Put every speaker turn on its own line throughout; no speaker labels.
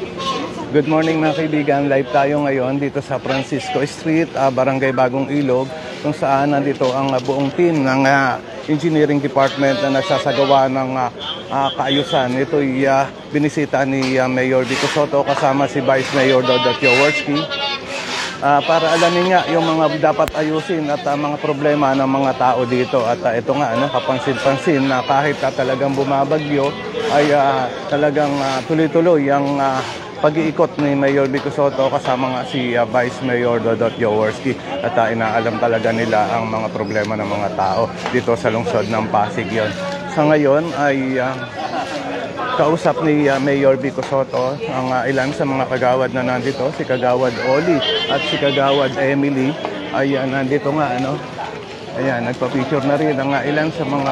Good morning mga kaibigan, live tayo ngayon dito sa Francisco Street, Barangay Bagong Ilog, kung saan nandito ang buong team ng Engineering Department na nagsasagawa ng kaayusan. Ito'y binisita ni Mayor Vico Sotto kasama si Vice Mayor Dodot Jaworski para alamin nga yung mga dapat ayusin at mga problema ng mga tao dito. At ito nga, kapansin-pansin na kahit talagang bumabagyo ay talagang tuloy-tuloy ang pag-iikot ni Mayor Vico Sotto kasama nga si Vice Mayor Dodot Jaworski at inaalam talaga nila ang mga problema ng mga tao dito sa lungsod ng Pasig yon. Sa ngayon ay kausap ni Mayor Vico Sotto ang ilan sa mga kagawad na nandito, si Kagawad Oli at si Kagawad Emily ay nandito nga ayan, nagpa-picture na rin ang ilan sa mga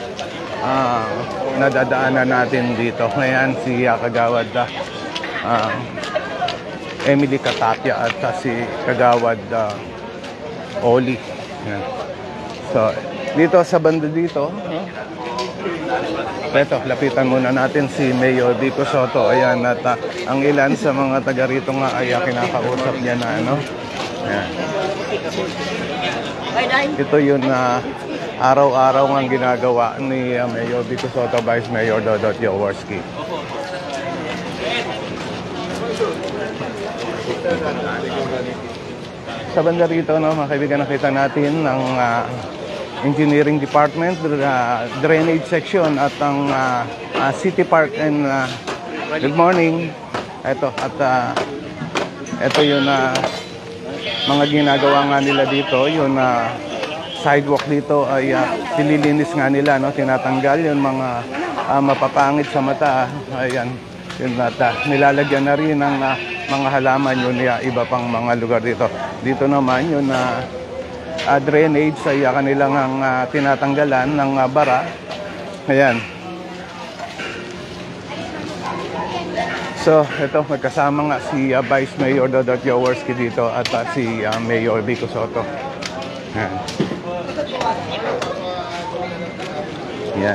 nadadaanan natin dito. Ngayon si Kagawad Emily Katapia at si Kagawad Oli. Yan. So, dito sa banda dito, ito, lapitan muna natin si Mayor Vico Sotto. Ayan, at ang ilan sa mga taga rito nga ay kinakausap niya na Ayan. Ito yun na araw-araw ang ginagawa ni Mayor Vico Sotto, Vice Mayor Dodot Jaworski. Sa banda rito, mga kaibigan, nakita natin ng Engineering Department, Drainage Section at ang City Park and good morning. Ito, at ito yung mga ginagawa nga nila dito, yung sidewalk dito ay nililinis nga nila, tinatanggal yung mga mapapangit sa mata. Ayan, yun, at nilalagyan na rin ng mga halaman yun iba pang mga lugar dito. Dito naman yun drainage ay kanilang tinatanggalan ng bara. Ayan. So, ito, magkasama nga si Vice Mayor Dodot Jaworski dito at si Mayor Vico Sotto. Ayan. Ayan.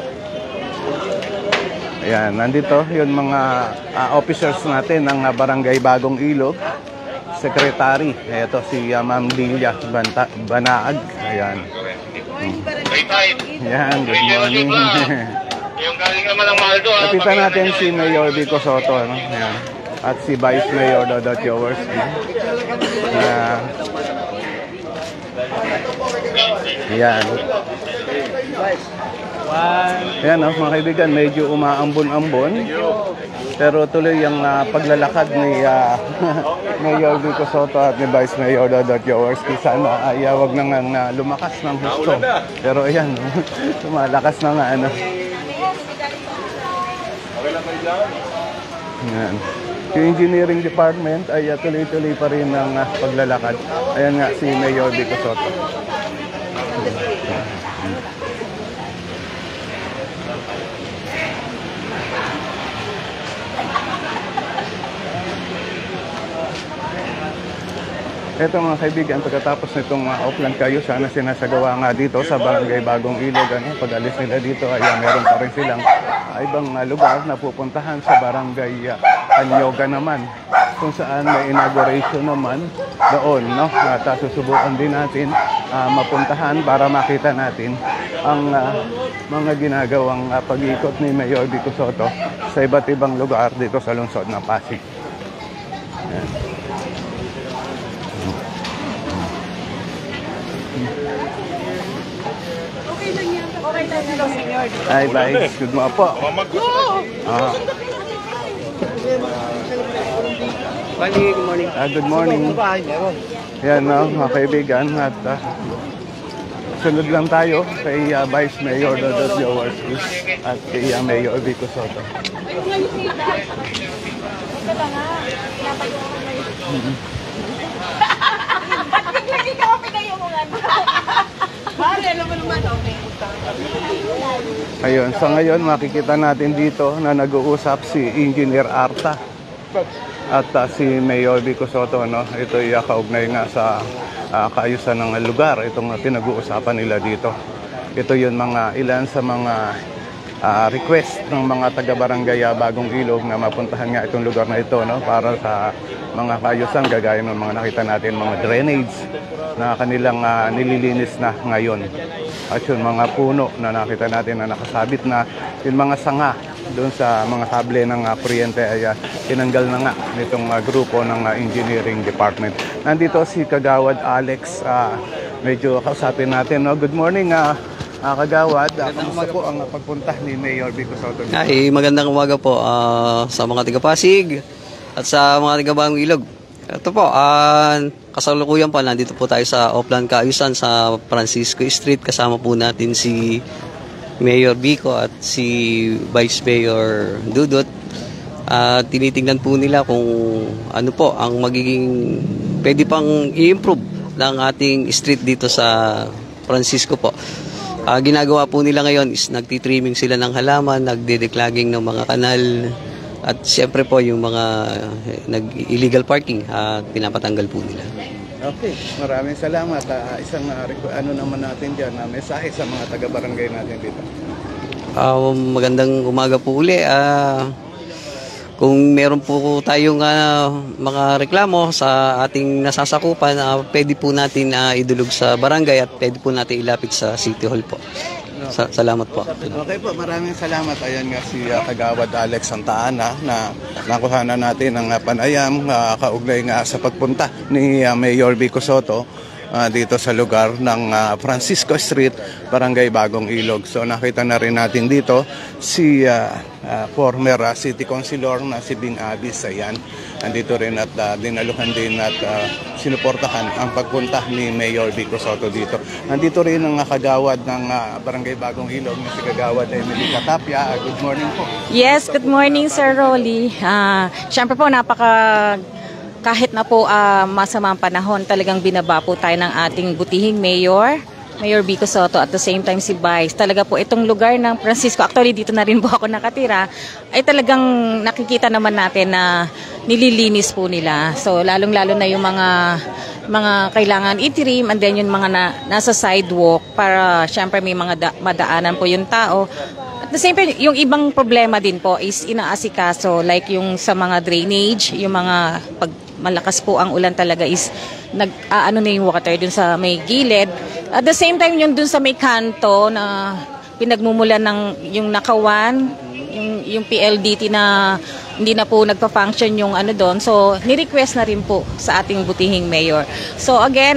Ayan, nandito yung mga officers natin ng Barangay Bagong Ilog. Secretary, ito si Ma'am Lilia Banaag. Ayan. Ayan, good morning. Lapitan natin si Mayor Vico Sotto, Ayan. At si Vice Mayor Dodot Jaworski. Ayan. Ayan, mga kaibigan, medyo umaambon-ambon. Pero tuloy ang paglalakad ni Mayor Vico Sotto at ni Vice Mayor Dodot Jaworski. Sana ay wag na lumakas ng husto. Pero ayan, lumalakas na nga. Ayan. Yung Engineering Department ay tuloy-tuloy pa rin ang paglalakad. Ayan nga si Mayor Vico Sotto. Ito mga kaibigan, pagkatapos nitong upland kayo, sana sinasagawa nga dito sa Barangay Bagong Ilog. Pag-alis nila dito ay meron pa rin silang ibang lugar na pupuntahan sa Barangay Anyoga naman, kung saan may inauguration naman doon. At susubukan din natin mapuntahan para makita natin ang mga ginagawang pag-ikot ni Mayor Vico Sotto sa iba't ibang lugar dito sa lungsod ng Pasig. Ayan. Hi, Vice. Good morning po.
Good morning.
Good morning. Yan, mga kaibigan. At sunod lang tayo kay Vice Mayor Dodot Jaworski at kay Mayor Vico Sotto.
Ba't lagi ka pinayungan?
Ayun, sa ngayon makikita natin dito na nag-uusap si Engineer Arta at si Mayor Vico Sotto. Ito ay kaugnay nga sa kaayusan ng lugar. Itong pinag-uusapan nila dito. Ito yun ilan sa mga request ng mga taga-barangay Bagong Ilog na mapuntahan nga itong lugar na ito, no, para sa mga kaayusan gagaya ng mga nakita natin, mga drainage na kanilang nililinis na ngayon. At yung mga puno na nakita natin na nakasabit na, yung mga sanga doon sa mga kable ng kuryente ay tinanggal na nga nitong grupo ng engineering department. Nandito si Kagawad Alex, medyo kausapin natin. No? Good morning, Kagawad. Kamusta po ang pagpunta ni Mayor Vico Soto?
Ay, magandang umaga po sa mga taga-Pasig at sa mga taga-Bagong Ilog. Ito po, kasalukuyan pa, nandito po tayo sa Oplan Kaayusan sa Francisco Street. Kasama po natin si Mayor Vico at si Vice Mayor Dudut. Tinitingnan po nila kung ano po ang magiging pwede pang i-improve ng ating street dito sa Francisco po. Ginagawa po nila ngayon is nagtitrimming sila ng halaman, nagdedeclogging ng mga kanal, at siyempre po yung mga illegal parking, pinapatanggal po nila.
Okay, maraming salamat. Isang ano naman natin dyan, mensahe sa mga taga-barangay natin dito.
Magandang umaga po uli. Kung meron po tayong mga reklamo sa ating nasasakupan, pwede po natin idulog sa barangay at pwede po natin ilapit sa City Hall po. Salamat po.
Okay po, maraming salamat. Ayan nga si Kagawad Alex Santa Ana na nakuha na natin ang panayam kaugnay nga sa pagpunta ni Mayor Vico Soto dito sa lugar ng Francisco Street, Barangay Bagong Ilog. So nakita na rin natin dito si former City Councilor na si Bing Abis. Ayan, nandito rin at dinaluhan din at sinuportahan ang pagpunta ni Mayor Vico Soto dito. Nandito rin ang kagawad ng Barangay Bagong Ilog na si Kagawad Emily Catapia. Good morning po.
Yes, good morning, Sir Rolly. Siyempre po, kahit na po masamang panahon, talagang binaba po tayo ng ating butihing Mayor Vico Soto, at the same time si Vice. Talaga po itong lugar ng Francisco, actually dito na rin po ako nakatira, ay talagang nakikita naman natin na nililinis po nila. So lalong-lalo na yung mga kailangan itrim, and then yung mga nasa sidewalk para syempre may mga madaanan po yung tao. At the same time, yung ibang problema din po is inaasikaso, like yung sa mga drainage, yung mga pag malakas po ang ulan talaga is nag-aano na yung water dun sa may gilid. At the same time, yung dun sa may kanto na pinagmumulan ng yung nakawan, yung PLDT na hindi na po nagpa-function yung ano doon. So, ni-request na rin po sa ating butihing mayor. So, again,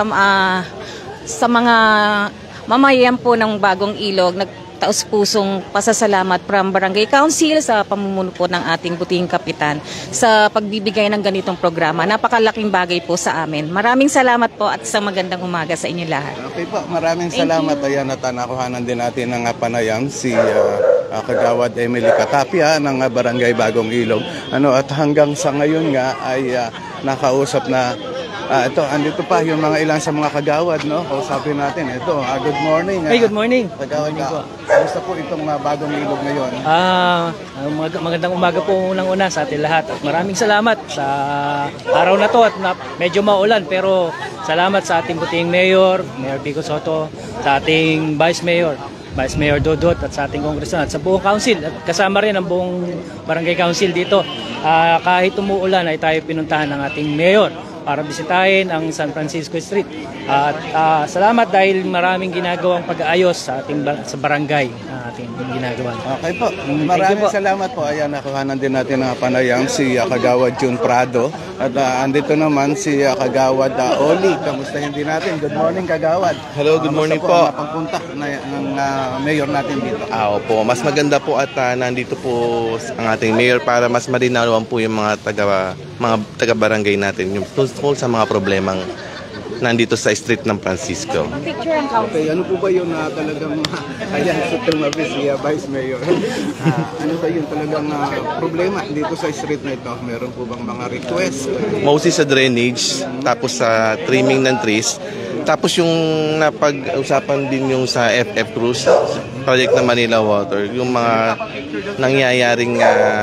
sa mga mamayan po ng Bagong Ilog, taus-pusong pasasalamat from Barangay Council sa pamumuno po ng ating butihing kapitan sa pagbibigay ng ganitong programa. Napakalaking bagay po sa amin. Maraming salamat po at isang magandang umaga sa inyo lahat.
Okay po, maraming salamat. Ayan, at nakuhanan din natin ng panayam si Kagawad Emily Catapia ng Barangay Bagong Ilog. At hanggang sa ngayon nga ay nakausap na andito pa yung mga ilan sa mga kagawad, no? Kausapin natin. Ito, good morning.
Hey, good morning.
Kagawad ka. Kamusta po itong Bagong Ilog ngayon?
Magandang umaga po unang-una sa atin lahat. At maraming salamat sa araw na to at medyo maulan, pero salamat sa ating butihing Mayor Vico Soto, sa ating Vice Mayor Dudut, at sa ating Congressman at sa buong council, at kasama rin ang buong Barangay Council dito. Kahit umuulan ay tayo pinuntahan ng ating Mayor para bisitahin ang San Francisco Street. At salamat dahil maraming ginagawang pag-aayos sa sa barangay na ating ginagawa.
Okay po. Maraming salamat po. Ayan, nakuhanan din natin ang panayam si Kagawad June Prado. At andito naman si Kagawad Oli. Kamustahin din natin. Good morning, Kagawad.
Hello, good morning po.
Ang pagpunta ng mayor natin dito.
Opo, mas maganda po at nandito po ang ating mayor para mas malinawan po yung mga taga-barangay natin, yung tungkol sa mga problemang nandito sa street ng Francisco.
Okay, ano po ba yung talagang ayan, sa Tulmabis, si Vice Mayor? Ano ba yung talagang problema dito sa street na ito? Meron po bang mga request?
Mostly sa drainage, tapos sa trimming ng trees, tapos yung napag-usapan din yung sa FF Cruz, project na Manila Water, yung mga nangyayaring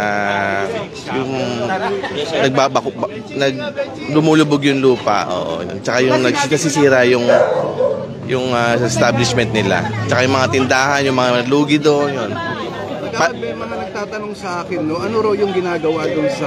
yung lumulubog yung lupa, tsaka yung nagsisira yung establishment nila, tsaka yung mga tindahan, yung mga lugi doon, yun.
May mga nagtatanong sa akin, no, ano raw yung ginagawa doon sa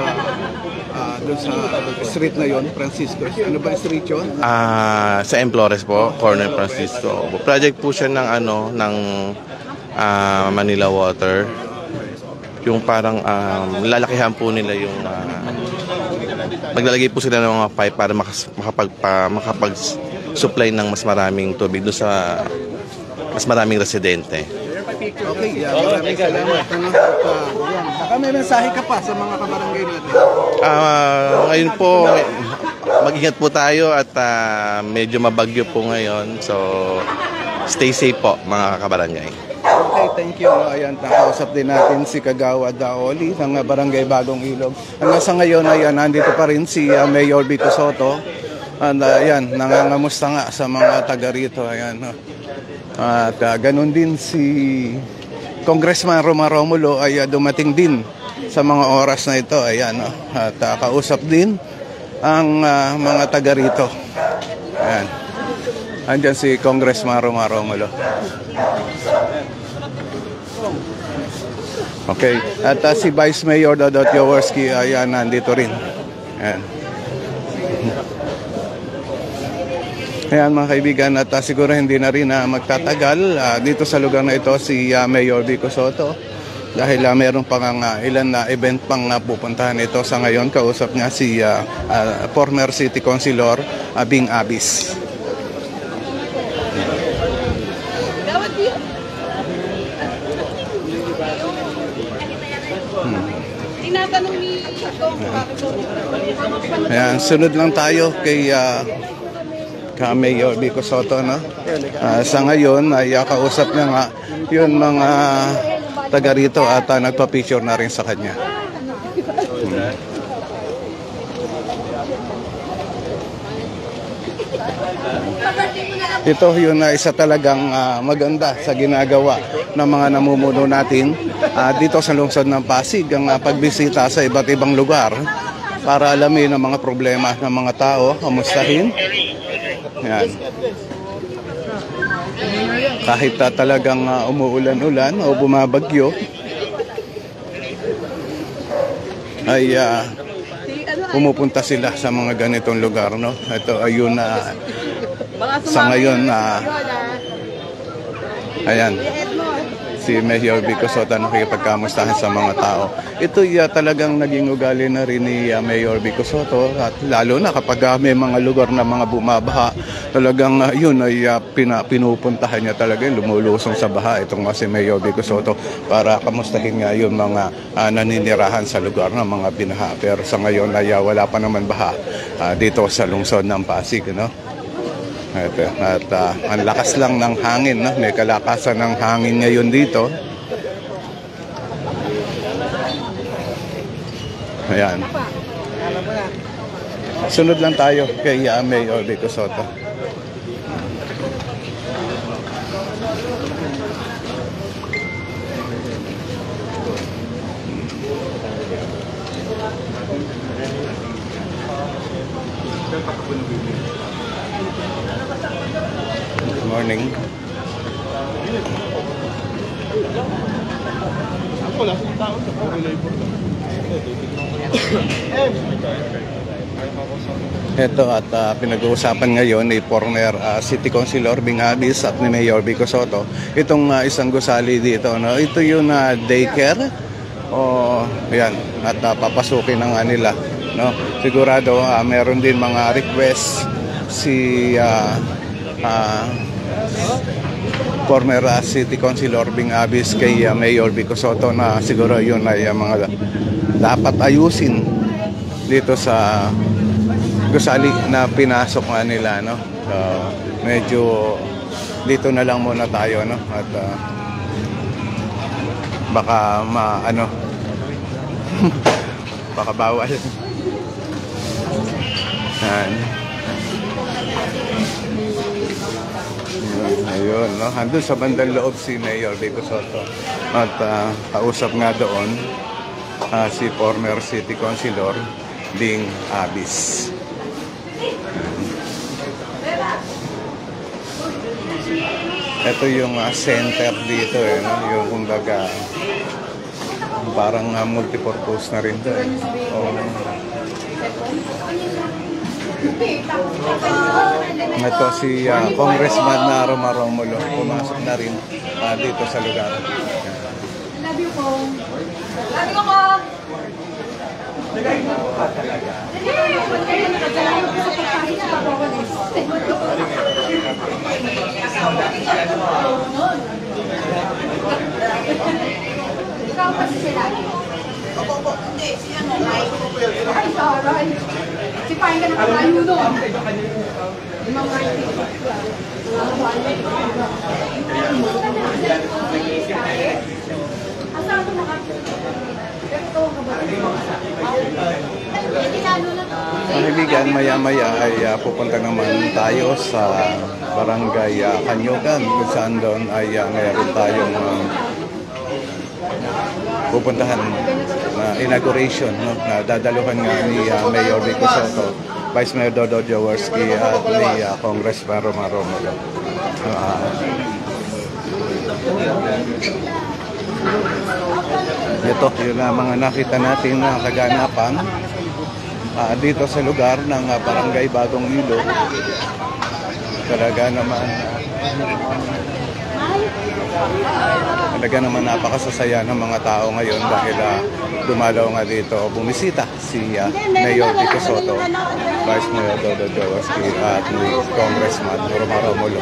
street na yon, Francisco? Ano ba street yun?
Sa M. Flores po, Corner Francisco. Project po siya ng Manila Water. Yung parang lalakihan po nila yung maglalagay po sila ng mga pipe para makapag-supply ng mas maraming tubig doon sa mas maraming residente.
Okay, maraming salamat. Baka may mensahe ka pa sa mga kabarangay natin.
Ngayon po, mag-ingat po tayo at medyo mabagyo po ngayon. So, stay safe po mga kabarangay.
Okay, thank you. Ayan, nakausap din natin si Kagawad Daoli ng Barangay Bagong Ilog. Hanggang sa ngayon, ayan, nandito pa rin si Mayor Vico Sotto. And ayan, nangangamusta nga sa mga taga rito. Ayan, no? At ganun din si Congressman Roma Romulo ay dumating din sa mga oras na ito. Ayan, no? At kausap din ang mga taga rito. Ayan. Andyan si Congressman Roma Romulo. Okay. At si Vice Mayor Dodot Jaworski ay nandito rin. Ayan. Ayan mga kaibigan, at siguro hindi na rin magtatagal dito sa lugar na ito si Mayor Vico Sotto. Dahil meron pang ilan na event pang pupuntahan ito sa ngayon. Kausap niya si former City Councilor Bing Abis. Ayan, sunod lang tayo kay Mayor Vico Sotto, no? Sa ngayon ay kausap niya nga yun mga taga rito at nagpa-picture na rin sa kanya. Ito yun na isa talagang maganda sa ginagawa ng mga namumuno natin dito sa lungsod ng Pasig, ang pagbisita sa iba't ibang lugar para alamin ang mga problema ng mga tao, kamustahin. Yan. Kahit talagang umuulan-ulan o bumabagyo, ay pumupunta sila sa mga ganitong lugar, no? Ito ayun sa ngayon ayan, si Mayor Vico Sotto nakikipagkamustahan sa mga tao. Ito talagang naging ugali na rin ni Mayor Vico Sotto, at lalo na kapag may mga lugar na mga bumabaha, talagang yun ay pinupuntahan niya talaga, lumulusong sa baha itong si Mayor Vico Sotto para kamustahin nga yung mga naninirahan sa lugar ng mga binaha. Pero sa ngayon ay wala pa naman baha dito sa lungsod ng Pasig, no? At ang lakas lang ng hangin, no? May kalakasan ng hangin ngayon dito. Ayan. Sunod lang tayo kay Mayor Vico Sotto. Good morning. Ito at pinag-uusapan ngayon ni former City Councilor Bing Abis at ni Mayor Vico Sotto itong isang gusali dito, no? Ito yung daycare yan, at papasukin ng nila, no? Sigurado meron din mga request si former City Councilor Bing Abis kay Mayor Vico Sotto na siguro yun ay mga dapat ayusin dito sa gusali na pinasok nga nila, no? Medyo dito na lang muna tayo, no? At baka baka bawal. Yan. Ayun, no? Andun sa bandang loob si Mayor Vico Sotto. At kausap nga doon si former City Councilor Bing Abis. Ito yung center dito, no? Yung kumbaga parang multipurpose na rin to. Ito si Congressman na Romulo, pumasok na rin dito sa lugar.
Love you po. Love you po. Ikaw pa sila. Hindi, siya mo. Ay, sorry. Sipahin ka na kabayo doon.
Kaibigan, maya-maya ay pupunta naman tayo sa Barangay Kanyugan, kung saan doon ay mayroon tayong pupuntahan na inauguration, no? Na dadaluhan nga ni Mayor Vico Soto, Vice Mayor Dodo Jaworski at ni Congressman Romulo. Ito yung mga nakita natin na kaganapan dito sa lugar ng Barangay Bagong Ilog. Talaga naman napakasasaya ng mga tao ngayon dahil dumalaw nga dito, bumisita si Mayor Vico Soto, Vice Mayor Dodo Jaworski at ni Congressman Romulo.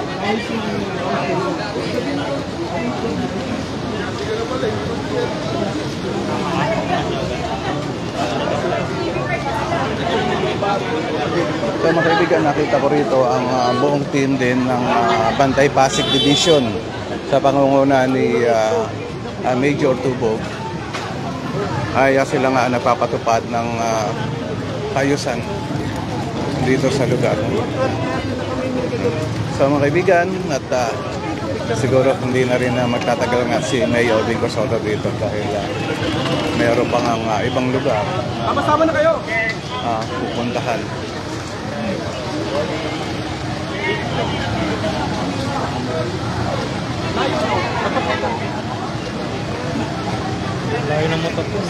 So mga kaibigan, nakita ko rito ang buong team din ng Bantay Pasig Division sa pangunguna ni Major Tubog. Ay sila nga nagpapatupad ng kaayusan dito sa lugar. So mga kaibigan, at siguro hindi na rin magtatagal nga si Mayor Vico Soto dito dahil mayroon pa nga ibang lugar na kayo pupuntahan.
Layo ng motor po.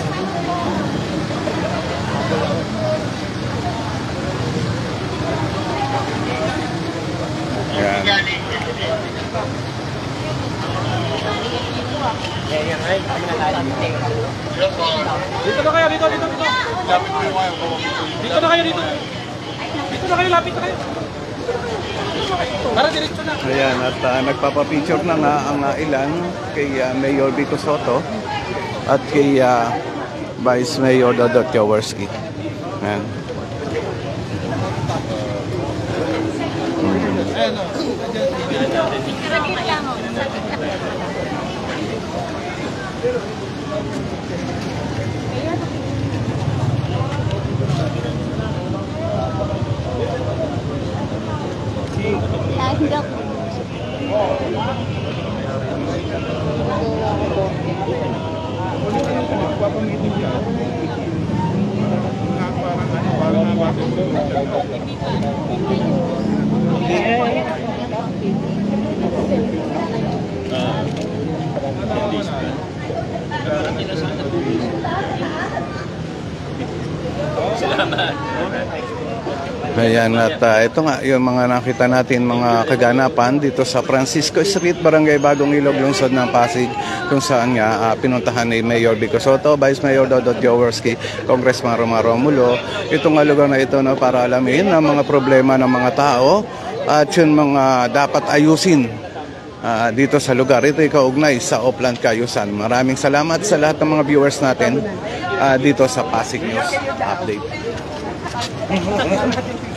Yan.
Dito na kayo, dito. Dito na kayo, dito. Dito na kayo, lapit na kayo. Para diretso na.
Ayan, at nagpapapicture na nga ang ilan kay Mayor Vico Soto at kay Vice Mayor Dodo Jaworski. Ayan. Ayan, at ito nga yung mga nakita natin mga kaganapan dito sa Francisco Street, Barangay Bagong Ilog, lungsod ng Pasig, kung saan nga pinuntahan ni Mayor Vico Soto, Vice Mayor Dodo Jaworski, Congressman Romulo. Ito nga lugar na ito, no, para alamin ang mga problema ng mga tao at yun mga dapat ayusin dito sa lugar. Ito ay kaugnay sa Oplan Kaayusan. Maraming salamat sa lahat ng mga viewers natin dito sa Pasig News Update.